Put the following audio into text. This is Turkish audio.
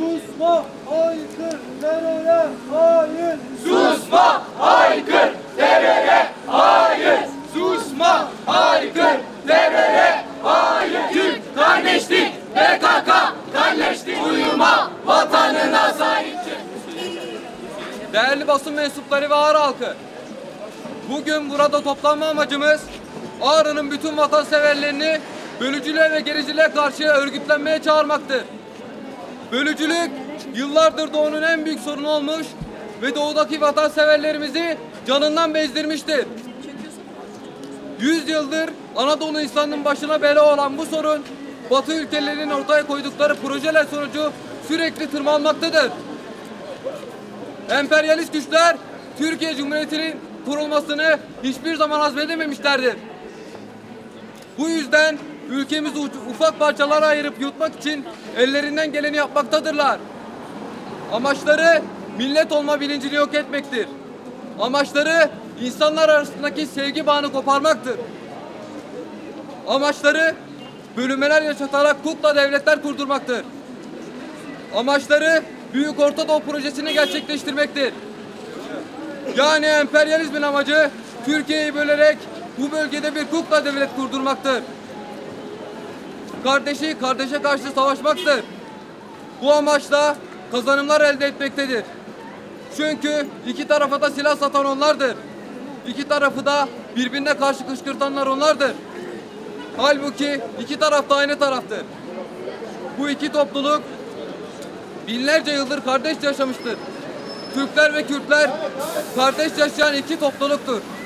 Susma, haykır, teröre, hayır. Susma, haykır, teröre, hayır. Susma, haykır, teröre, hayır. Türk kardeşlik, PKK kardeşlik. Uyuma, vatanına sahip çık. Değerli basın mensupları ve Ağrı halkı, bugün burada toplanma amacımız Ağrı'nın bütün vatanseverlerini bölücülüğe ve gericiliğe karşı örgütlenmeye çağırmaktır. Bölücülük yıllardır Doğu'nun en büyük sorunu olmuş ve Doğu'daki vatanseverlerimizi canından bezdirmiştir. 100 yıldır Anadolu insanının başına bela olan bu sorun, Batı ülkelerinin ortaya koydukları projeler sonucu sürekli tırmanmaktadır. Emperyalist güçler Türkiye Cumhuriyeti'nin kurulmasını hiçbir zaman hazmedememişlerdir. Bu yüzden ülkemizi ufak parçalara ayırıp yutmak için ellerinden geleni yapmaktadırlar. Amaçları millet olma bilincini yok etmektir. Amaçları insanlar arasındaki sevgi bağını koparmaktır. Amaçları bölünmeler yaşatarak kukla devletler kurdurmaktır. Amaçları Büyük Orta Doğu Projesi'ni gerçekleştirmektir. Yani emperyalizmin amacı Türkiye'yi bölerek bu bölgede bir kukla devlet kurdurmaktır. Kardeşi kardeşe karşı savaşmaktır. Bu amaçla kazanımlar elde etmektedir. Çünkü iki tarafa da silah satan onlardır. İki tarafı da birbirine karşı kışkırtanlar onlardır. Halbuki iki taraf da aynı taraftır. Bu iki topluluk binlerce yıldır kardeş yaşamıştır. Türkler ve Kürtler kardeş yaşayan iki topluluktur.